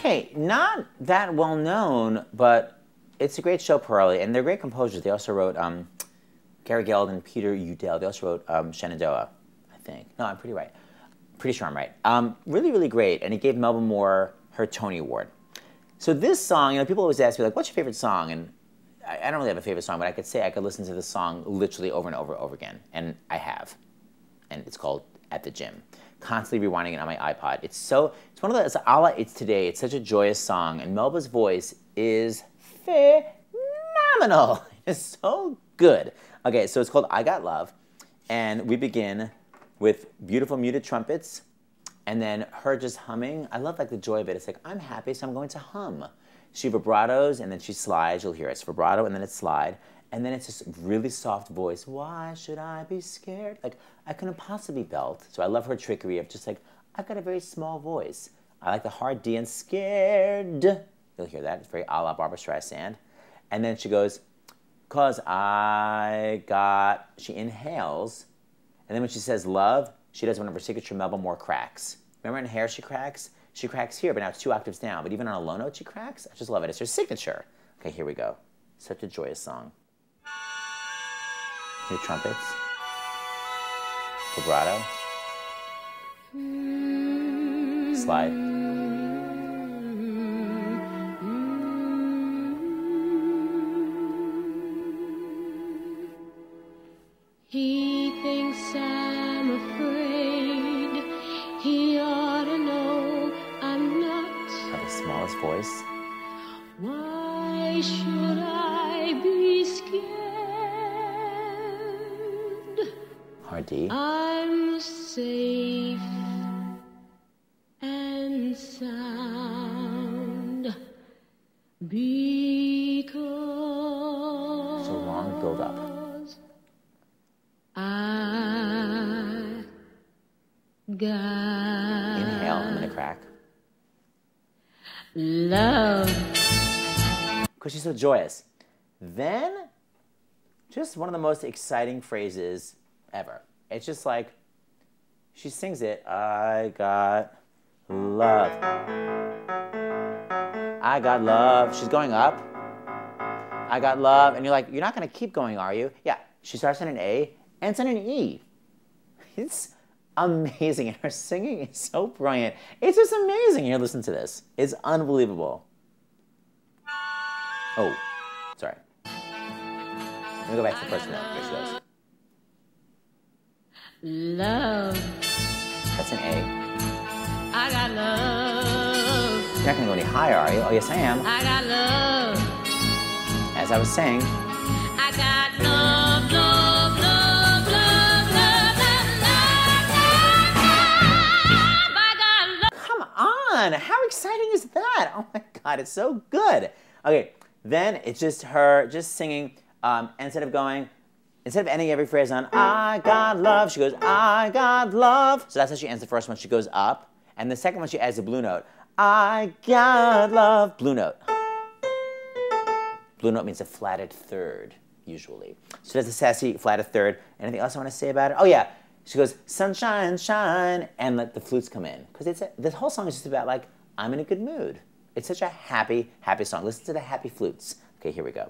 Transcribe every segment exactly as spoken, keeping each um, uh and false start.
Okay, not that well known, but it's a great show, Purlie, and they're great composers. They also wrote um, Gary Geld and Peter Udell. They also wrote um, Shenandoah, I think. No, I'm pretty right. Pretty sure I'm right. Um, really, really great, and it gave Melba Moore her Tony Award. So this song, you know, people always ask me, like, what's your favorite song? And I, I don't really have a favorite song, but I could say I could listen to this song literally over and over and over again, and I have. And it's called At the Gym. Constantly rewinding it on my iPod. It's so, it's one of the, it's a la It's Today. It's such a joyous song, and Melba's voice is phenomenal. It's so good. Okay, so it's called I Got Love, and we begin with beautiful muted trumpets, and then her just humming. I love like the joy of it. It's like, I'm happy, so I'm going to hum. She vibratos, and then she slides. You'll hear it. It's vibrato, and then it's slide. And then it's this really soft voice. Why should I be scared? Like, I couldn't possibly belt. So I love her trickery of just like, I've got a very small voice. I like the hard D and scared. You'll hear that. It's very a la Barbra Streisand. And then she goes, cause I got, she inhales. And then when she says love, she does one of her signature Melba Moore cracks. Remember in Hair she cracks? She cracks here, but now it's two octaves down. But even on a low note, she cracks. I just love it. It's her signature. Okay, here we go. Such a joyous song. Hear trumpets. Vibrato. Slide. He thinks I'm afraid. He ought to know I'm not. Have the smallest voice. Why should I be scared? Hard D. I'm safe and sound because So long build up. I got Inhale, and then a crack. love. Because she's so joyous. Then, just one of the most exciting phrases ever. It's just like, she sings it, I got love. I got love. She's going up. I got love. And you're like, you're not going to keep going, are you? Yeah. She starts on an A, and it's on an E. It's amazing. And her singing is so brilliant. It's just amazing. Here, listen to this. It's unbelievable. Oh, sorry. Let me go back to the first note. Here she goes. Love. That's an A. I got love. You're not going to go any higher, are you? Oh, yes, I am. I got love. As I was saying. I got love, love, love, love, love, love, love, love, love. I got love. Come on. How exciting is that? Oh, my God. It's so good. Okay. Then it's just her just singing. Um, instead of going, instead of ending every phrase on I got love, she goes, I got love. So that's how she ends the first one. She goes up. And the second one, she adds a blue note. I got love. Blue note. Blue note means a flatted third, usually. So that's a sassy flatted third. Anything else I want to say about it? Oh, yeah. She goes, sunshine, shine, and let the flutes come in. Because it's a, this whole song is just about, like, I'm in a good mood. It's such a happy, happy song. Listen to the happy flutes. Okay, here we go.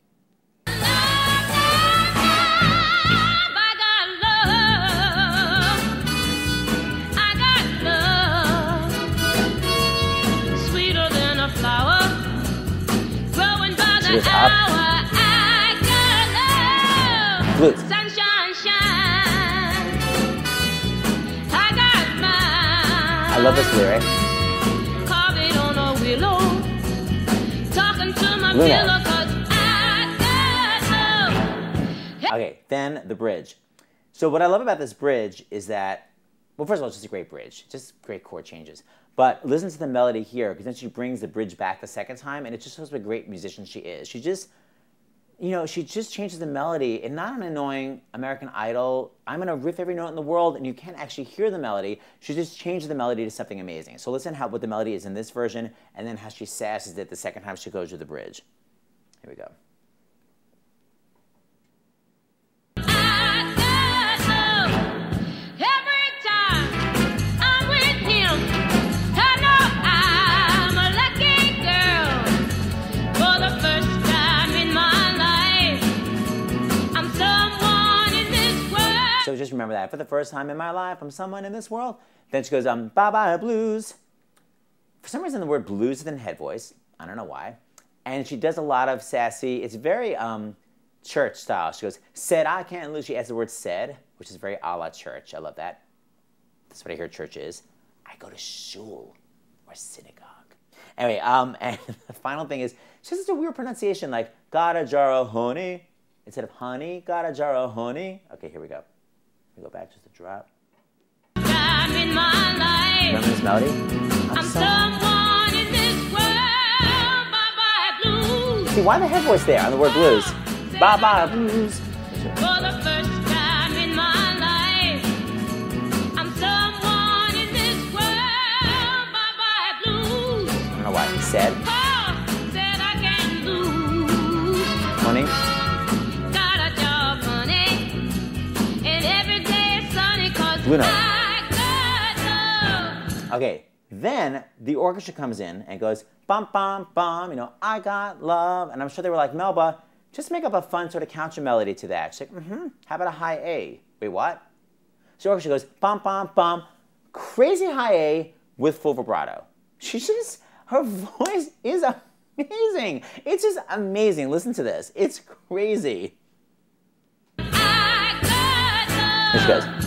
Up. I got love. Flute. Sunshine, shine. I got mine. I love this lyric. Carve it on a willow. Talking to my Luna. pillow 'cause I got love. Okay, then the bridge. So what I love about this bridge is that, well, first of all, it's just a great bridge. Just great chord changes. But listen to the melody here, because then she brings the bridge back the second time, and it just shows what a great musician she is. She just, you know, she just changes the melody, and not an annoying American Idol, I'm going to riff every note in the world, and you can't actually hear the melody. She just changed the melody to something amazing. So listen how what the melody is in this version, and then how she sasses it the second time she goes to the bridge. Here we go. Every time I'm with him, I know I'm remember that. For the first time in my life, I'm someone in this world. Then she goes, um, bye-bye blues. For some reason, the word blues is in head voice. I don't know why. And she does a lot of sassy, it's very um, church style. She goes, said I can't lose. She adds the word said, which is very a la church. I love that. That's what I hear church is. I go to shul or synagogue. Anyway, um, and the final thing is, she has such a weird pronunciation, like, got a jar of honey. Instead of honey, got a jar of honey. Okay, here we go. We go back just a drop. Time in my life. Remember this melody? I'm, I'm so... someone in this world. Bye-bye blues. See, why the head voice there on the word blues? Bye-bye blues. For the first time in my life, I'm someone in this world. Bye-bye blues. I don't know why. He said. Oh, said I can't lose. Honey. Got a job, honey. And every day is sunny cause Blue note. I got love. Okay, then the orchestra comes in and goes, bum, bum, bum, you know, I got love. And I'm sure they were like, Melba, just make up a fun sort of counter melody to that. She's like, mm-hmm, how about a high A? Wait, what? So the orchestra goes, bum, bum, bum, crazy high A with full vibrato. She just, her voice is amazing. It's just amazing. Listen to this. It's crazy. I got love. Here she goes.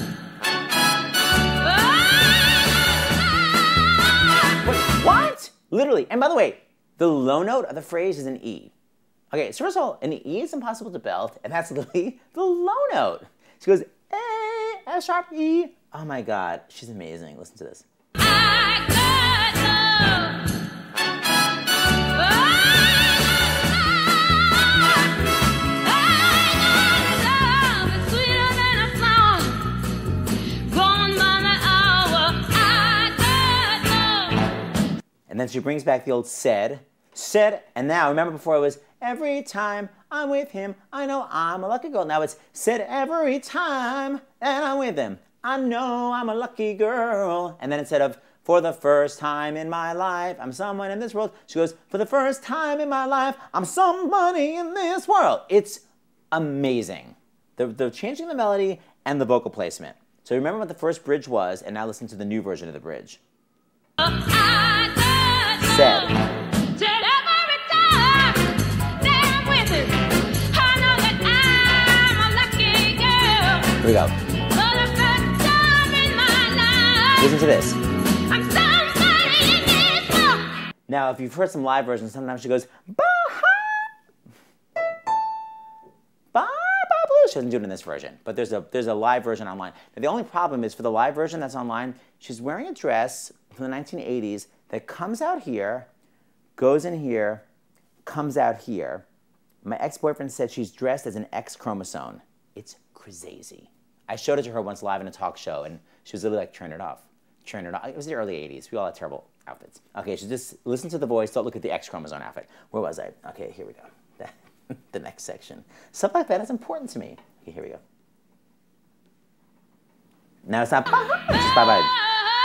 Wait, what? Literally. And by the way, the low note of the phrase is an E. Okay, so first of all, an E is impossible to belt, and that's literally the low note. She goes, A, S sharp, E. Oh my God, she's amazing. Listen to this. I got love. I got love. It's sweeter than a flower. Growing by the hour. I got love. And then she brings back the old said, said, and now, remember before it was, every time I'm with him, I know I'm a lucky girl. Now it's said every time that I'm with him, I know I'm a lucky girl. And then instead of for the first time in my life, I'm someone in this world, she goes, for the first time in my life, I'm somebody in this world. It's amazing. The, the changing the melody and the vocal placement. So remember what the first bridge was, and now listen to the new version of the bridge. I got love. Said. Here we go. For the first time in my life, listen to this. I'm somebody in this world. Now, if you've heard some live versions, sometimes she goes, bye, bye, bye, blue. She doesn't do it in this version, but there's a, there's a live version online. Now, the only problem is for the live version that's online, she's wearing a dress from the nineteen eighties that comes out here, goes in here, comes out here. My ex-boyfriend said she's dressed as an X chromosome. It's crazy. I showed it to her once live in a talk show, and she was literally like, turn it off. Turn it off. It was the early eighties. We all had terrible outfits. Okay, so just listen to the voice. Don't look at the X chromosome outfit. Where was I? Okay, here we go. The next section. Stuff like that is important to me. Okay, here we go. Now it's not bye-bye. It's just bye-bye.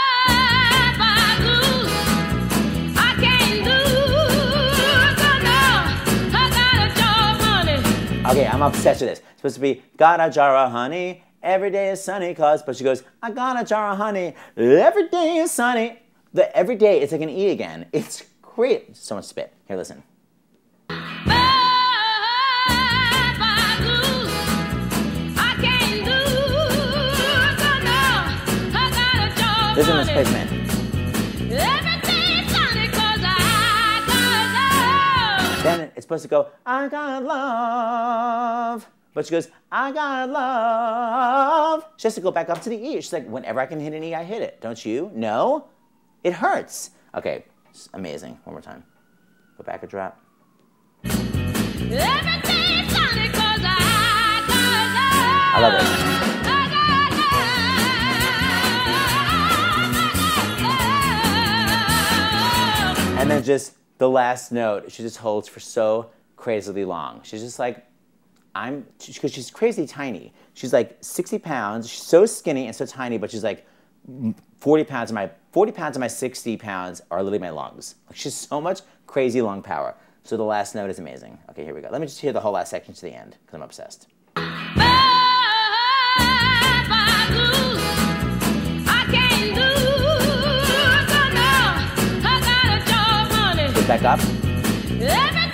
Okay, I'm obsessed with this. It's supposed to be, got a jar of honey, every day is sunny, cause, but she goes, I got a jar of honey, every day is sunny. The every day, it's like an E again. It's great. So much spit. Here, listen. Listen to this placement. Then it's supposed to go, I got love. But she goes, I got love. She has to go back up to the E. She's like, whenever I can hit an E, I hit it. Don't you? No? It hurts. Okay, it's amazing. One more time. Go back a drop. I love it. And then just the last note, she just holds for so crazily long. She's just like, I'm, because she's crazy tiny. She's like sixty pounds. She's so skinny and so tiny, but she's like forty pounds of my, forty pounds of my sixty pounds are literally my lungs. Like, she's so much crazy lung power. So the last note is amazing. Okay, here we go. Let me just hear the whole last section to the end, because I'm obsessed. back up. Every